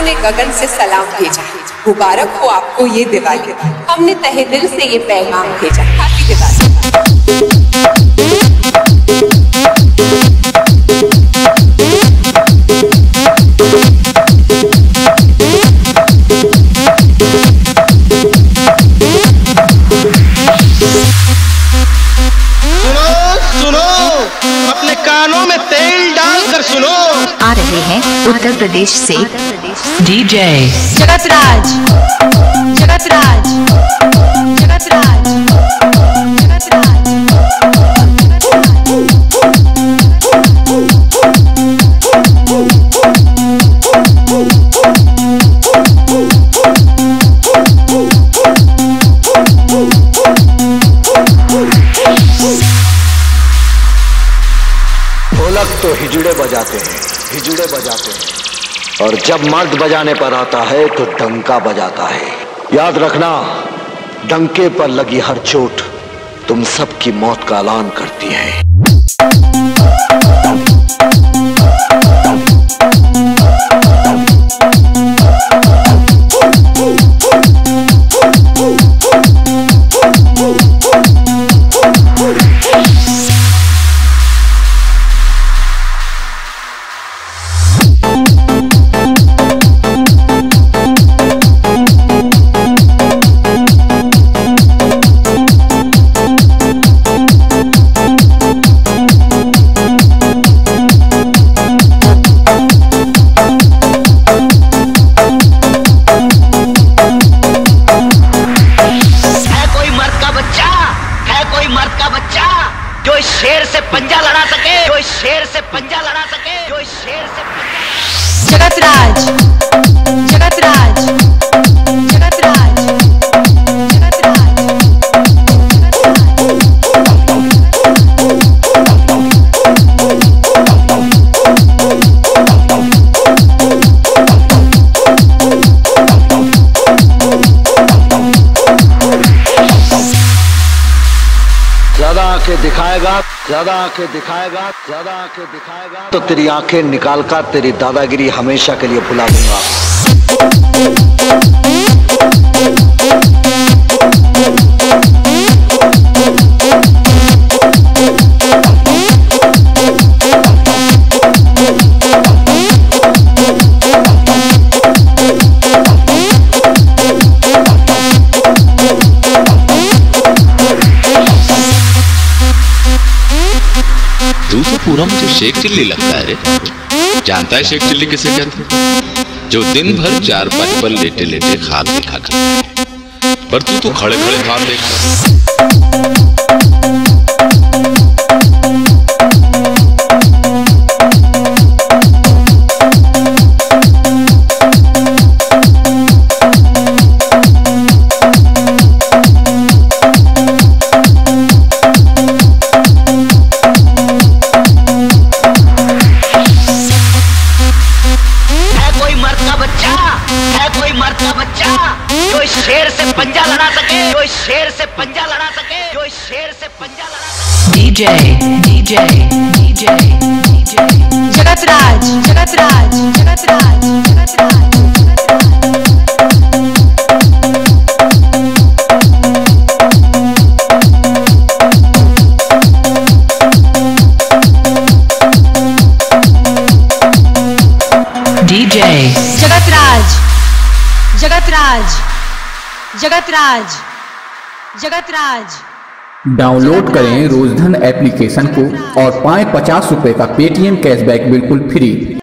सितारों ने गगन से सलाम भेजा, मुबारक हो आपको ये दिवाली। हमने तहे दिल से ये पैगाम भेजा, हैप्पी दिवाली। अपने कानों में तेल डालकर सुनो। आ रहे हैं उत्तर प्रदेश से डीजे जगत राज, जगत राज, जगत राज, जगत राज। ढोलक तो हिजड़े बजाते हैं, हिजड़े बजाते हैं, और जब मर्द बजाने पर आता है तो डंका बजाता है। याद रखना, डंके पर लगी हर चोट तुम सबकी मौत का ऐलान करती है। जो इस शेर से पंजा लड़ा सके, जो इस शेर से पंजा लड़ा सके, जो इस शेर से पंजा। जगत राज, जगत राज, जगत राज, जगत राज। ज्यादा आंखें दिखाएगा, ज्यादा आंखें दिखाएगा, ज्यादा आंखें दिखाएगा तो तेरी आंखें निकालकर तेरी दादागिरी हमेशा के लिए भुला दूंगा। तू तो पूरा मुझे शेख चिल्ली लगता है रे। जानता है शेख चिल्ली किसे कहते हैं? जो दिन भर चारपाई पर लेटे लेटे खाब देखा करता है, पर तू तो खड़े खड़े खाब देखता। जो इस शेर से पंजा लड़ा सके, जो इस शेर से पंजा लड़ा सके, जो इस शेर से पंजा लड़ा सके। डीजे डीजे डीजे डीजे जगत राज, जगत राज, जगत राज, जगत राज। डीजे जगत राज, जगत राज, जगत राज, जगत राज। डाउनलोड करें रोजधन एप्लीकेशन को और पाएं 50 रुपए का पेटीएम कैशबैक बिल्कुल फ्री।